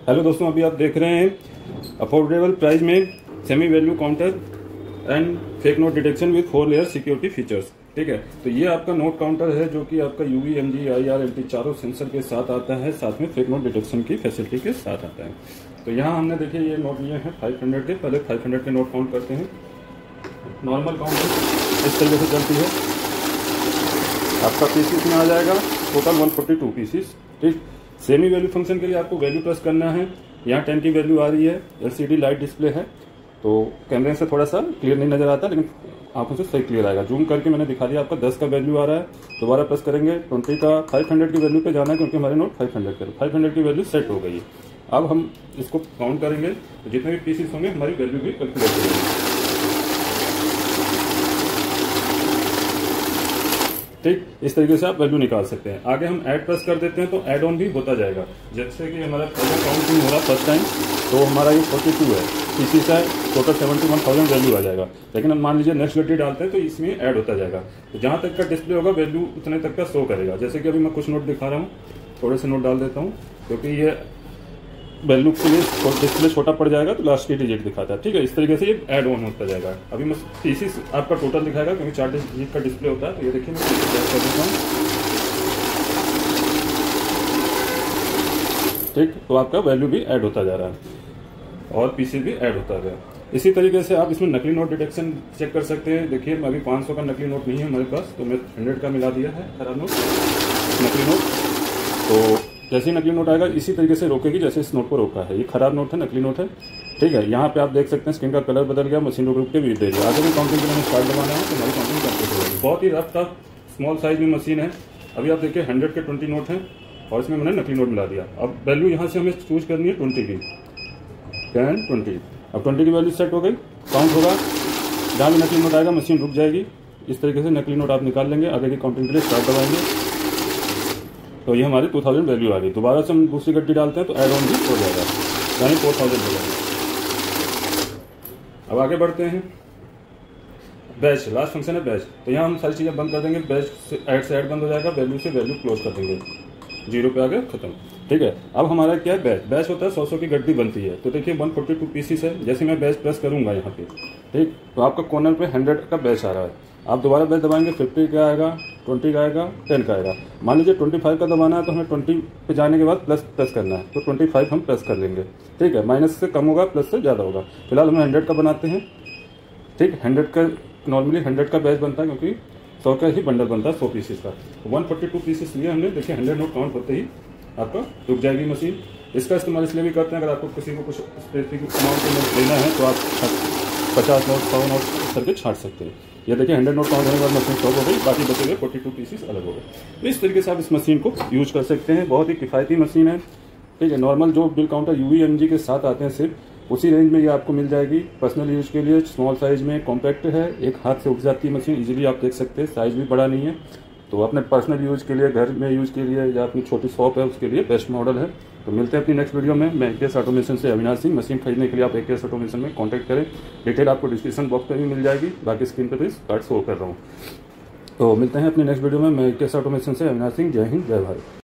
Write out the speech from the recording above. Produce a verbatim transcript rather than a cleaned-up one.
Hello दोस्तों, अभी आप देख रहे हैं अफोर्डेबल प्राइस में semi value counter and fake note detection with four layer security features. ठीक है, तो ये आपका नोट काउंटर है जो कि आपका यूवी, एमजी, आईआर, एलटी चारों सेंसर के साथ आता है, साथ में फेक नोट डिटेक्शन की फैसिलिटी के साथ आता है। तो यहाँ हमने देखिए ये नोट लिए हैं फाइव हंड्रेड के। पहले फाइव हंड्रेड के नोट काउंट करते हैं। नॉर्मल काउंटर इस तरीके से चलती है, आपका पीसीस में आ जाएगा total one forty two pieces. ठीक, सेमी वैल्यू फंक्शन के लिए आपको वैल्यू प्रेस करना है। यहाँ टेन की वैल्यू आ रही है, एलसीडी लाइट डिस्प्ले है, तो कैमरे से थोड़ा सा क्लियर नहीं नजर आता, लेकिन आंखों से सही क्लियर आएगा। जूम करके मैंने दिखा दिया आपका दस का वैल्यू आ रहा है। दोबारा प्रेस करेंगे, ट्वेंटी का फाइव हंड्रेड की वैल्यू पे जाना है क्योंकि हमारे नोट फाइव हंड्रेड के फाइव हंड्रेड की वैल्यू सेट हो गई है। अब हम इसको काउंट करेंगे तो जितने भी पीसीस होंगे हमारी वैल्यू भी कैलकुलेट करेंगे। ठीक, इस तरीके से आप वैल्यू निकाल सकते हैं। आगे हम ऐड प्रेस कर देते हैं तो ऐड ऑन भी होता जाएगा। जैसे कि हमारा पहला काउंटिंग हो रहा फर्स्ट टाइम, तो हमारा ये फोर्टी टू है, इसी से total seventy one thousand value आ जाएगा। लेकिन हम मान लीजिए नेक्स्ट गड्डी डालते हैं तो इसमें ऐड होता जाएगा। तो जहां तक का डिस्प्ले होगा वैल्यू उतने तक का शो करेगा। जैसे कि अभी मैं कुछ नोट दिखा रहा हूँ, थोड़े से नोट डाल देता हूँ क्योंकि ये वैल्यू के लिए डिस्प्ले छोटा पड़ जाएगा तो लास्ट की डिजिट दिखाता है। ठीक है, इस तरीके से ये ऐड ऑन होता जाएगा। अभी मैं पीसीस आपका टोटल दिखाएगा क्योंकि चार डिजिट का डिस्प्ले होता है। तो ये देखिए मैं प्रेस कर देता हूँ। ठीक, तो आपका वैल्यू भी ऐड होता जा रहा है और पीसी भी ऐड होता गया। इसी तरीके से आप इसमें नकली नोट डिटेक्शन चेक कर सकते हैं। देखिए अभी पाँच सौ का नकली नोट नहीं है हमारे पास, तो मैं हंड्रेड का मिला दिया है खराब नोट, नकली नोट। तो जैसे ही नकली नोट आएगा इसी तरीके से रोकेगी जैसे इस नोट को रोका है। ये खराब नोट है, नकली नोट है। ठीक है, यहाँ पे आप देख सकते हैं स्क्रीन का कलर बदल गया, मशीन रुक के भी दे दिया। आगे भी काउंटिंग के लिए स्टार्ट दबाना है तो हमारी काउंटिंग कंप्लीट हो जाएगी। बहुत ही रफ टफ स्मॉल साइज में मशीन है। अभी आप देखिए हंड्रेड के ट्वेंटी नोट है और इसमें मैंने नकली नोट मिला दिया। अब वैल्यू यहाँ से हमें चूज करनी है ट्वेंटी की, टेन ट्वेंटी। अब ट्वेंटी की वैल्यू सेट हो गई, काउंट होगा। जहाँ भी नकली नोट आएगा मशीन रुक जाएगी। इस तरीके से नकली नोट आप निकाल लेंगे। आगे की काउंटिंग के लिए स्टार्ट दबाएंगे तो ये हमारी टू थाउजेंड वैल्यू आ गई। दोबारा से हम दूसरी गड्डी डालते हैं तो ऐड ऑन भी हो जाएगा, यानी फोर थाउजेंड हो जाएगा। अब आगे बढ़ते हैं। बैच लास्ट फंक्शन है बैच। तो यहाँ हम सारी चीजें बंद कर देंगे। बैच से ऐड से ऐड बंद हो जाएगा, वैल्यू से वैल्यू क्लोज कर देंगे, जीरो पे आगे खत्म। ठीक है, अब हमारा क्या है, बैच बैच होता है सौ सौ की गड्डी बनती है। तो देखिए वन फोर्टी टू पीसीस है। जैसे मैं बैच प्रेस करूंगा यहाँ पे, ठीक, तो आपका कॉर्नर पे हंड्रेड का बैच आ रहा है। आप दोबारा बैच दबाएंगे, फिफ्टी का आएगा, ट्वेंटी का आएगा, टेन का आएगा। मान लीजिए ट्वेंटी फाइव का दबाना है तो हमें ट्वेंटी पे जाने के बाद प्लस प्रेस करना है, तो ट्वेंटी फाइव हम प्रेस कर लेंगे। ठीक है, माइनस से कम होगा, प्लस से ज्यादा होगा। फिलहाल हम हंड्रेड का बनाते हैं। ठीक, हंड्रेड का नॉर्मली हंड्रेड का बैच बनता है क्योंकि सौ का ही बंडल बनता है सौ पीसेस का। वन फोर्टी टू पीसेस लिए हमने। देखिए हंड्रेड नोट काउंट होते ही आपका रुक जाएगी मशीन। इसका इस्तेमाल इसलिए भी करते हैं अगर आपको किसी को कुछ स्पेसिफिक अमाउंट में लेना है तो आप पचास नोट सौ नोट करके छाट सकते हैं। ये देखिए हंड्रेड नोट काउंट होने के बाद मशीन स्टॉप हो गई, बाकी बचे हुए फोर्टी टू पीसेस अलग हो गए। तो इस तरीके से आप इस मशीन को यूज कर सकते हैं। बहुत ही किफायती मशीन है। ठीक है, नॉर्मल जो बिल काउंटर यूवी एमजी के साथ आते हैं सिर्फ उसी रेंज में ये आपको मिल जाएगी। पर्सनल यूज के लिए स्मॉल साइज में, कॉम्पैक्ट है, एक हाथ से उठ जाती है मशीन, इजीली आप देख सकते हैं। साइज भी बड़ा नहीं है, तो अपने पर्सनल यूज के लिए, घर में यूज के लिए या अपनी छोटी शॉप है उसके लिए बेस्ट मॉडल है। तो मिलते हैं अपनी नेक्स्ट वीडियो में। मैं एकेएस ऑटोमेशन से अविनाश सिंह। मशीन खरीदने के लिए आप एकेएस ऑटोमेशन में कांटेक्ट करें। डिटेल आपको डिस्क्रिप्शन बॉक्स में भी मिल जाएगी, बाकी स्क्रीन पर भी कार्ड शो कर रहा हूँ। तो मिलते हैं अपनी नेक्स्ट वीडियो में। मैं एकेएस ऑटोमेशन से अविनाश सिंह। जय हिंद, जय भारत।